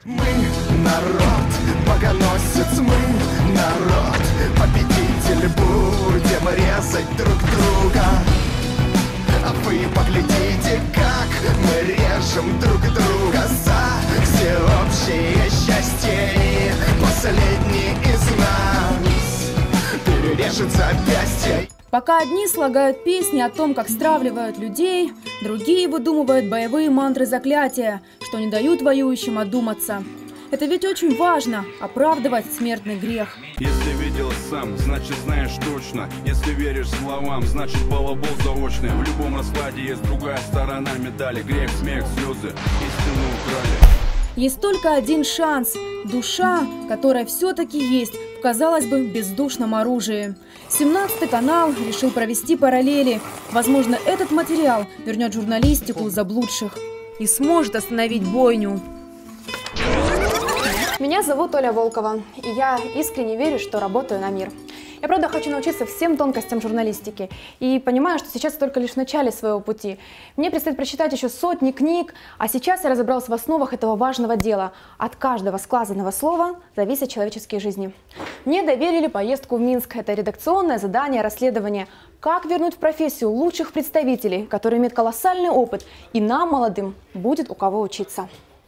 Мы народ, богоносец, мы народ, победитель, будем резать друг друга. А вы поглядите, как мы режем друг друга за всеобщее счастье. И последний из нас перережет запястье. Пока одни слагают песни о том, как стравливают людей, другие выдумывают боевые мантры-заклятия, что не дают воюющим одуматься. Это ведь очень важно – оправдывать смертный грех. Если видел сам, значит знаешь точно. Если веришь словам, значит балабол заочный. В любом раскладе есть другая сторона медали. Грех, смех, слезы, истину украли. Есть только один шанс – душа, которая все-таки есть в, казалось бы, бездушном оружии. 17-й канал решил провести параллели. Возможно, этот материал вернет журналистику заблудших и сможет остановить бойню. Меня зовут Оля Волкова, и я искренне верю, что работаю на мир. Я, правда, хочу научиться всем тонкостям журналистики и понимаю, что сейчас только лишь в начале своего пути. Мне предстоит прочитать еще сотни книг, а сейчас я разобралась в основах этого важного дела. От каждого сказанного слова зависят человеческие жизни. Мне доверили поездку в Минск. Это редакционное задание, расследование. Как вернуть в профессию лучших представителей, которые имеют колоссальный опыт, и нам, молодым, будет у кого учиться.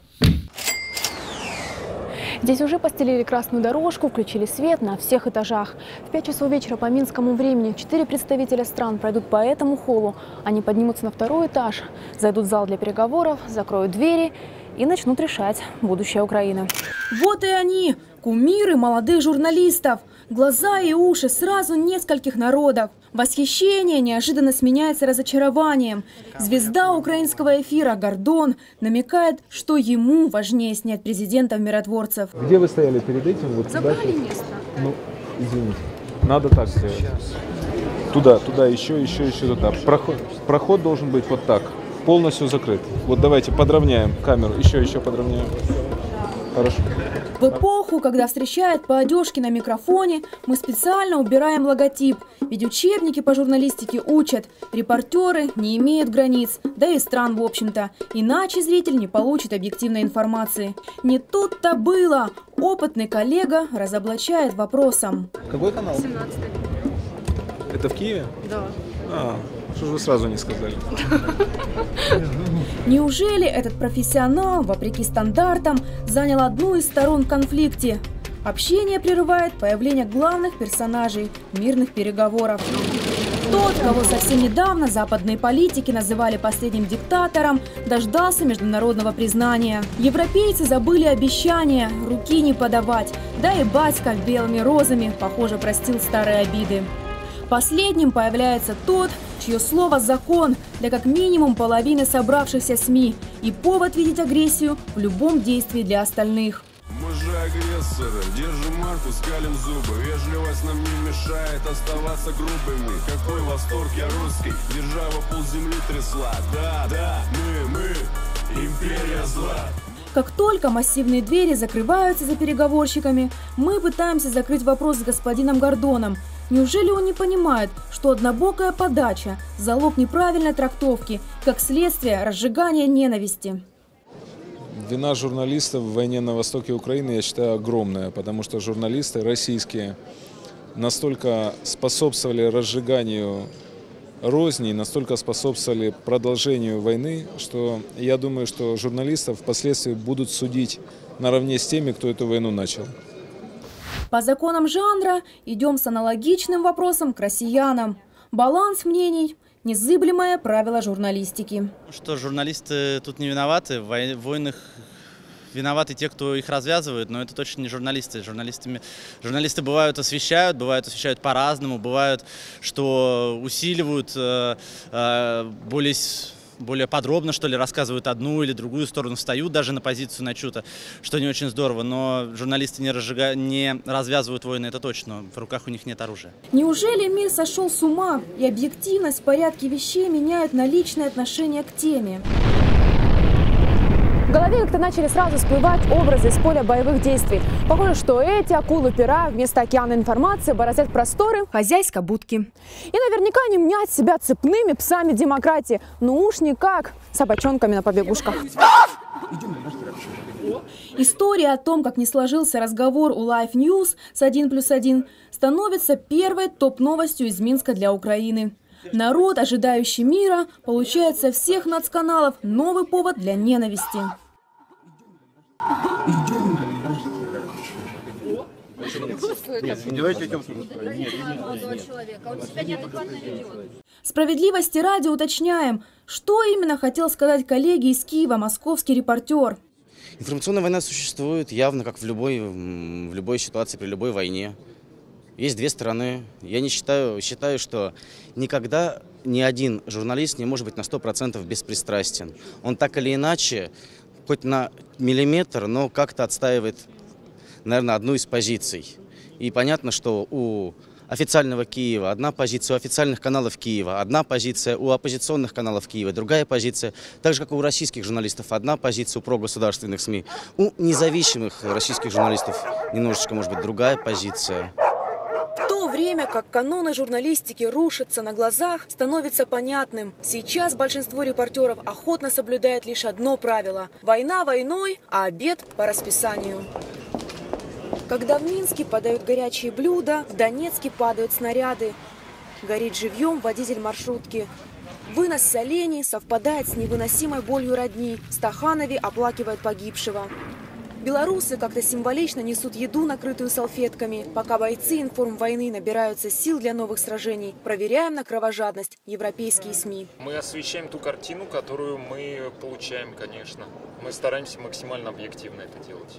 Здесь уже постелили красную дорожку, включили свет на всех этажах. В 5 часов вечера по минскому времени 4 представителя стран пройдут по этому холлу. Они поднимутся на 2-й этаж, зайдут в зал для переговоров, закроют двери и начнут решать будущее Украины. Вот и они, кумиры молодых журналистов. Глаза и уши сразу нескольких народов. Восхищение неожиданно сменяется разочарованием. Звезда украинского эфира Гордон намекает, что ему важнее снять президентов-миротворцев. Где вы стояли перед этим? Вот забрали место. Ну, извините. Надо так сделать. Туда, еще туда. Проход должен быть вот так. Полностью закрыт. Вот давайте подровняем камеру. Еще подровняем. Хорошо. В эпоху, когда встречают по одежке на микрофоне, мы специально убираем логотип. Ведь учебники по журналистике учат. Репортеры не имеют границ, да и стран в общем-то. Иначе зритель не получит объективной информации. Не тут-то было. Опытный коллега разоблачает вопросом. Какой канал? 17-й. Это в Киеве? Да. Что же вы сразу не сказали? Неужели этот профессионал, вопреки стандартам, занял одну из сторон в конфликте? Общение прерывает появление главных персонажей мирных переговоров. Тот, кого совсем недавно западные политики называли последним диктатором, дождался международного признания. Европейцы забыли обещания, руки не подавать, да и батька белыми розами, похоже, простил старые обиды. Последним появляется тот, чье слово закон для как минимум половины собравшихся СМИ и повод видеть агрессию в любом действии для остальных. Мы же агрессоры, держим марку, скалим зубы. Вежливость нам не мешает оставаться грубыми. Какой восторг, я русский, держава полземли трясла. Да, мы, империя зла. Как только массивные двери закрываются за переговорщиками, мы пытаемся закрыть вопрос с господином Гордоном. Неужели он не понимает, что однобокая подача – залог неправильной трактовки, как следствие разжигания ненависти? Вина журналистов в войне на востоке Украины, я считаю, огромная, потому что журналисты российские настолько способствовали разжиганию розни, настолько способствовали продолжению войны, что я думаю, что журналистов впоследствии будут судить наравне с теми, кто эту войну начал. По законам жанра идем с аналогичным вопросом к россиянам. Баланс мнений – незыблемое правило журналистики. Что журналисты тут не виноваты, в войнах виноваты те, кто их развязывает, но это точно не журналисты. Журналисты бывают освещают по-разному, бывают, что усиливают более подробно, что ли, рассказывают одну или другую сторону, встают даже на позицию начута, что не очень здорово. Но журналисты не развязывают войны, это точно. В руках у них нет оружия. Неужели мир сошел с ума, и объективность в порядке вещей меняют на личное отношение к теме? В голове как-то начали сразу всплывать образы из поля боевых действий. Похоже, что эти акулы-пера вместо океана информации бороздят просторы хозяйской будки. И наверняка не мнят себя цепными псами демократии. Ну уж никак собачонками на побегушках. История о том, как не сложился разговор у Life News с 1+1, становится первой топ-новостью из Минска для Украины. Народ, ожидающий мира, получает со всех нацканалов новый повод для ненависти. Справедливости ради уточняем, что именно хотел сказать коллеги из Киева московский репортер. Информационная война существует явно, как в любой ситуации, при любой войне. Есть две стороны. Я считаю, что никогда ни один журналист не может быть на 100% беспристрастен. Он так или иначе, хоть на миллиметр, но как-то отстаивает, наверное, одну из позиций. И понятно, что у официального Киева одна позиция, у официальных каналов Киева одна позиция, у оппозиционных каналов Киева другая позиция. Так же, как и у российских журналистов одна позиция, у прогосударственных СМИ. У независимых российских журналистов немножечко, может быть, другая позиция. В то время как каноны журналистики рушатся на глазах, становится понятным. Сейчас большинство репортеров охотно соблюдает лишь одно правило – война войной, а обед по расписанию. Когда в Минске подают горячие блюда, в Донецке падают снаряды. Горит живьем водитель маршрутки. Вынос солений совпадает с невыносимой болью родни. В Стаханове оплакивают погибшего. Белорусы как-то символично несут еду, накрытую салфетками. Пока бойцы информвойны набираются сил для новых сражений, проверяем на кровожадность европейские СМИ. Мы освещаем ту картину, которую мы получаем, конечно. Мы стараемся максимально объективно это делать.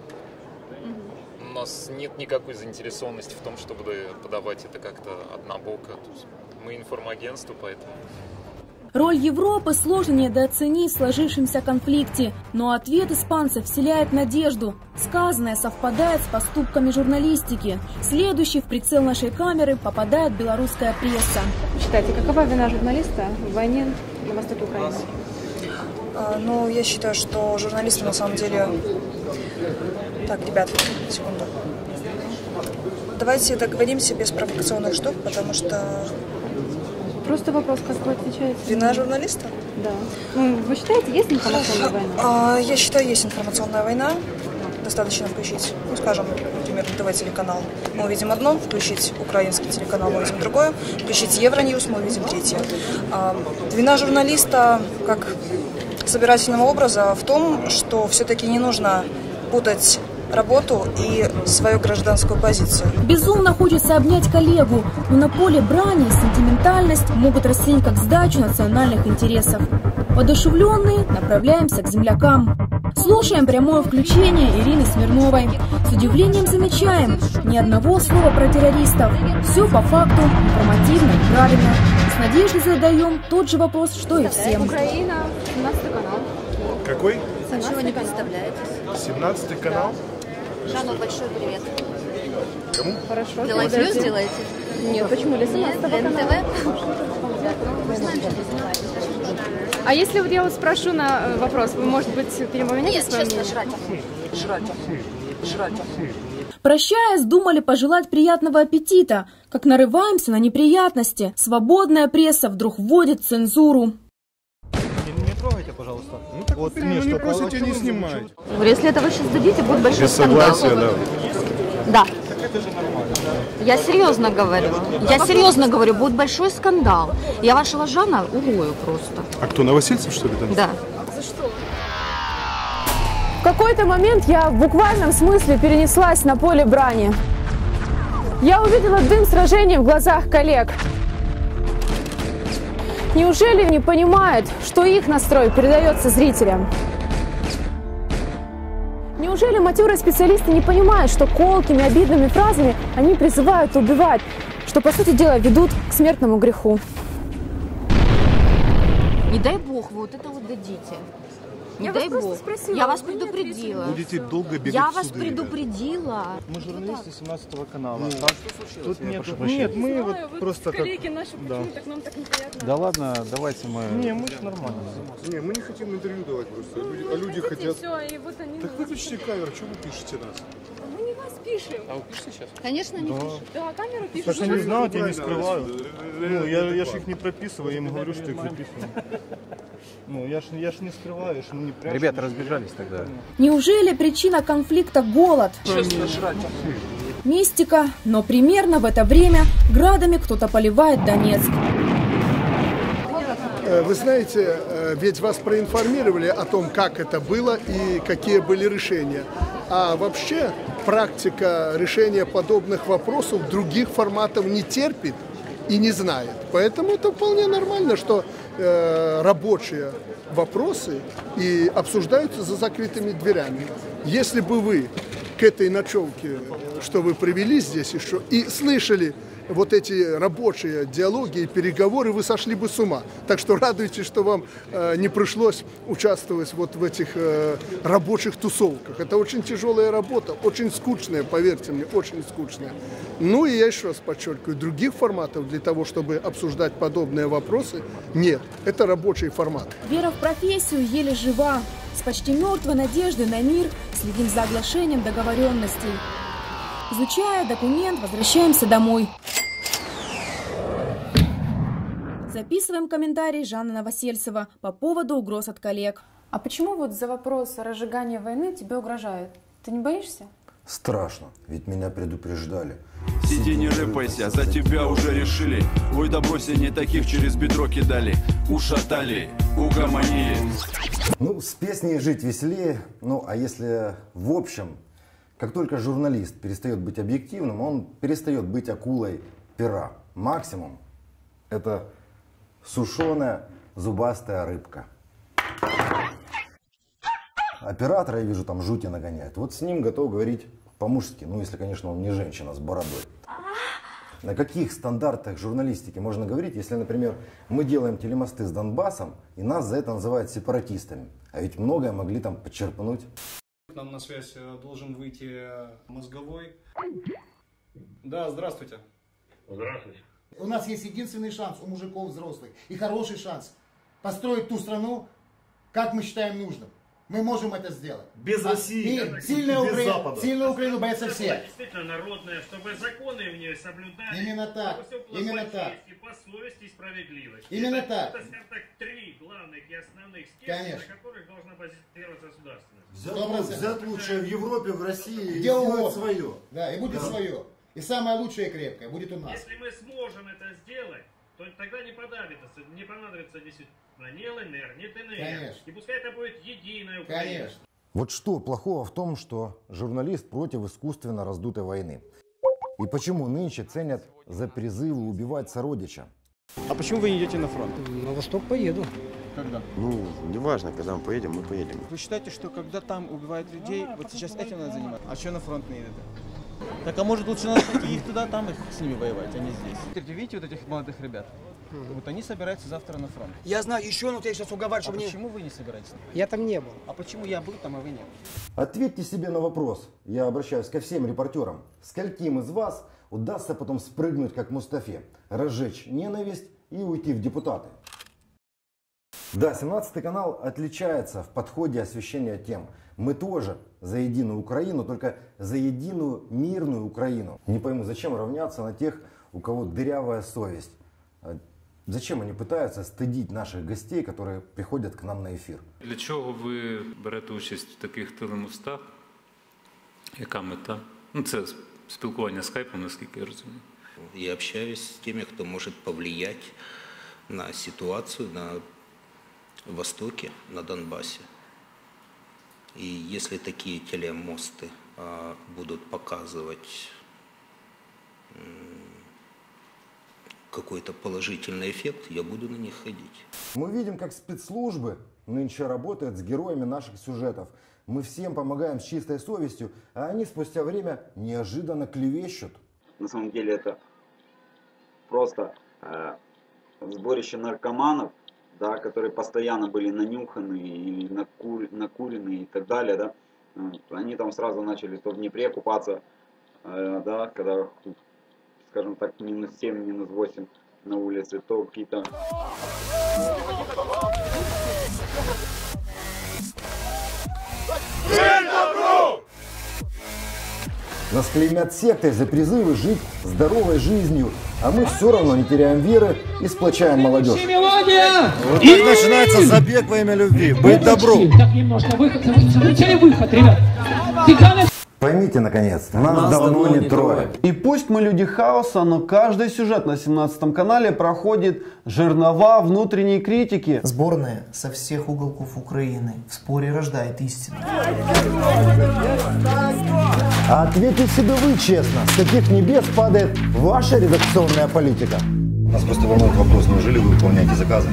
У нас нет никакой заинтересованности в том, чтобы подавать это как-то однобоко. Мы информагентство, поэтому... Роль Европы сложно недооценить в сложившемся конфликте, но ответ испанцев вселяет надежду. Сказанное совпадает с поступками журналистики. Следующий в прицел нашей камеры попадает белорусская пресса. Считайте, какова вина журналиста в войне на востоке Украины? Ну, я считаю, что журналисты на самом деле... Так, ребят, секунду. Давайте договоримся без провокационных штук, потому что... Просто вопрос, как вы отвечаете? Вина журналиста? Да. Ну, вы считаете, есть информационная война? Я считаю, есть информационная война. Достаточно включить, ну, скажем, например, ТВ телеканал. Мы увидим одно, включить украинский телеканал, мы увидим другое, включить Евроньюз, мы увидим третье. Вина журналиста, как собирательного образа, в том, что все-таки не нужно путать работу и свою гражданскую позицию. Безумно хочется обнять коллегу, но на поле брани сентиментальность могут расценить как сдачу национальных интересов. Воодушевленные направляемся к землякам. Слушаем прямое включение Ирины Смирновой. С удивлением замечаем, ни одного слова про террористов. Все по факту, информативно и правильно. С надеждой задаем тот же вопрос, что и всем. Украина, 17 канал. Какой? Ничего не представляете. 17 канал? Жанну, большой привет. Кому? Хорошо. Для Life News делаете? Нет, почему? Для 17 Для НТВ? А если вот я вот спрошу на вопрос, вы, может быть, перемените свое мнение? Жрать. Прощаясь, думали пожелать приятного аппетита. Как нарываемся на неприятности. Свободная пресса вдруг вводит цензуру. Не трогайте, пожалуйста. Вот мне что, просите, не снимать. Если это вы сейчас дадите, будет большой скандал. Без согласия, да. Да. Я серьезно говорю. Будет большой скандал. Я вашего Жана урою просто. А кто, Новосельцев, что ли, там? Да. В какой-то момент я в буквальном смысле перенеслась на поле брани. Я увидела дым сражений в глазах коллег. Неужели не понимают, что их настрой передается зрителям? Неужели матерые специалисты не понимают, что колкими, обидными фразами они призывают убивать, что, по сути дела, ведут к смертному греху? Не дай бог, вы вот это вот дадите. Не дай бог. Я вас предупредила. Будете долго бегать Я в вас суды, предупредила. Мы журналисты 17 канала. Тут нет, мы вот просто как... Коллеги наши, почему так нам так неприятно? Да ладно, давайте мы... Не, мы нормально. Не, мы не хотим интервью давать просто. А люди хотят... Все, и вот они... Так выключите камеру, что вы пишете нас? Мы не вас пишем. А вы пишете сейчас? Конечно, не пишут. Да, камеру пишут. Так что не знают, я не скрываю. Ну, я ж их не прописываю, я им говорю, что их записываю. Ну, я ж не скрываю, не прячем. Ребята разбежались тогда. Неужели причина конфликта голод? Мистика, но примерно в это время градами кто-то поливает Донецк. Вы знаете, ведь вас проинформировали о том, как это было и какие были решения. А вообще практика решения подобных вопросов других форматов не терпит и не знает. Поэтому это вполне нормально, что рабочие вопросы и обсуждаются за закрытыми дверями. Если бы вы к этой ночевке, что вы привели здесь еще, и слышали вот эти рабочие диалоги и переговоры, вы сошли бы с ума. Так что радуйтесь, что вам не пришлось участвовать вот в этих рабочих тусовках. Это очень тяжелая работа, очень скучная, поверьте мне, очень скучная. Ну и я еще раз подчеркиваю, других форматов для того, чтобы обсуждать подобные вопросы, нет. Это рабочий формат. Вера в профессию еле жива. С почти мертвой надеждой на мир следим за оглашением договоренностей. Изучая документ, возвращаемся домой. Записываем комментарий Жанны Новосельцева по поводу угроз от коллег. А почему вот за вопрос о разжигании войны тебе угрожают? Ты не боишься? Страшно, ведь меня предупреждали. Сиди, не рыпайся, за тебя уже решили. Ой, да брось, не таких через бедро кидали. Ушатали, угомонили. Ну, с песней жить веселее. Ну, а если в общем, как только журналист перестает быть объективным, он перестает быть акулой пера. Максимум – это сушеная зубастая рыбка. Оператора, я вижу, там жути нагоняет. Вот с ним готов говорить по-мужски. Ну, если, конечно, он не женщина с бородой. На каких стандартах журналистики можно говорить, если, например, мы делаем телемосты с Донбассом, и нас за это называют сепаратистами? А ведь многое могли там подчерпнуть. К нам на связь должен выйти Мозговой. Да, здравствуйте. Здравствуйте. У нас есть единственный шанс у мужиков взрослых, и хороший шанс построить ту страну, как мы считаем нужным. Мы можем это сделать. Без России, без Запада. Сильную Украину боятся все. Действительно народная, чтобы законы в ней соблюдали. Именно так. Именно так. По совести и справедливости. Именно так. Это, скажем так, три главных и основных стержня, на которых должна базироваться государственность. Взять лучшее в Европе, в России, где и сделать свое. Да, и будет свое. И самое лучшее и крепкое будет у нас. Если мы сможем это сделать, то тогда не понадобится действительно ни ЛНР, ни ДНР. Конечно. И пускай это будет единая Украина. Конечно. Вот что плохого в том, что журналист против искусственно раздутой войны? И почему нынче ценят за призывы убивать сородича? А почему вы не идете на фронт? На восток поеду. Когда? Ну, неважно, когда мы поедем, мы поедем. Вы считаете, что когда там убивают людей, вот сейчас этим надо заниматься? А что на фронт не едет? Так, а может лучше надо их туда, там их с ними воевать, а не здесь? Видите вот этих молодых ребят? Вот они собираются завтра на фронт. Я знаю, еще, но я сейчас уговариваю, чтобы не... Почему вы не собираетесь? Я там не был. А почему я был там, а вы нет? Ответьте себе на вопрос. Я обращаюсь ко всем репортерам. Скольким из вас удастся потом спрыгнуть, как Мустафе, разжечь ненависть и уйти в депутаты? Да, 17 канал отличается в подходе освещения тем. Мы тоже за единую Украину, только за единую мирную Украину. Не пойму, зачем равняться на тех, у кого дырявая совесть? Зачем они пытаються стидити наших гостей, которые приходять к нам на ефір? Для чого ви берете участь в таких телемостах? Яка мета? Ну, це спілкування скайпом, наскільки я розумію. Я общаюсь с теми, кто может повлиять на ситуацию на Востоке, на Донбассе. И если такие телемосты будут показывать какой-то положительный эффект, я буду на них ходить. Мы видим, как спецслужбы нынче работают с героями наших сюжетов. Мы всем помогаем с чистой совестью, а они спустя время неожиданно клевещут. На самом деле это просто сборище наркоманов, да, которые постоянно были нанюханы или накурены и так далее. Да. Они там сразу начали то в Днепре купаться, да, когда, скажем так, минус 7, минус 8 на улице, то какие-то... Нас клеймят сектой за призывы жить здоровой жизнью, а мы все равно не теряем веры и сплочаем молодежь. Вот так начинается забег во имя любви. Быть добру. Так немножко выход, выход, ребят. Поймите, наконец, нас давно не трое. И пусть мы люди хаоса, но каждый сюжет на 17 канале проходит жернова внутренней критики. Сборная со всех уголков Украины в споре рождает истину. А ответьте себе вы честно, с каких небес падает ваша редакционная политика? Нас просто волнует вопрос, неужели вы выполняете заказы?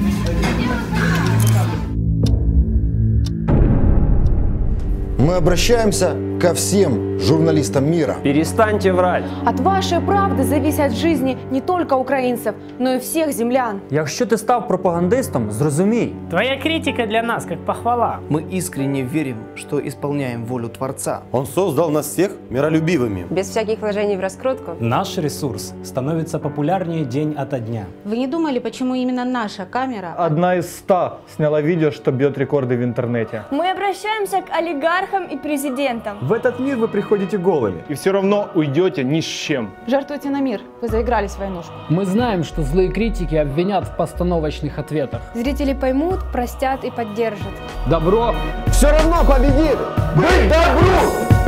Мы обращаемся ко всем журналистам мира. Перестаньте врать. От вашей правди зависять жизни не только українців, но й всіх землян. Якщо ти став пропагандистом, зрозумій. Твоя критика для нас как похвала. Мы искренне верим, что исполняем волю Творца. Он создал нас всех миролюбивыми. Без всяких вложений в раскрутку. Наш ресурс становится популярнее день ото дня. Вы не думали, почему именно наша камера? 1 из 100 сняла видео, что бьет рекорды в интернете. Мы обращаемся к олигархам и президентам. В этот мир вы приходите голыми. И все равно уйдете ни с чем. Жертвуйте на мир, вы заигрались в войнушку. Мы знаем, что злые критики обвинят в постановочных ответах. Зрители поймут, простят и поддержат. Добро все равно победит! Быть добру!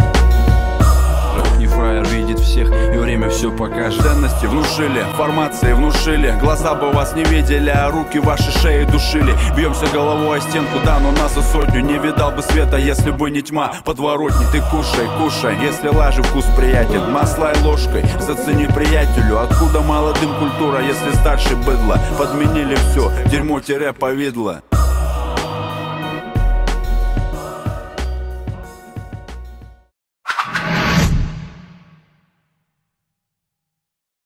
Не фраер видит всех, и время все покажет. Ценности внушили, формации внушили. Глаза бы вас не видели, а руки ваши шеи душили. Бьемся головой о стенку, да, но нас и сотню. Не видал бы света, если бы не тьма подворотни. Ты кушай, кушай, если лажи вкус приятен. Масло и ложкой, зацени приятелю. Откуда молодым культура, если старший быдло? Подменили все, дерьмо-повидло.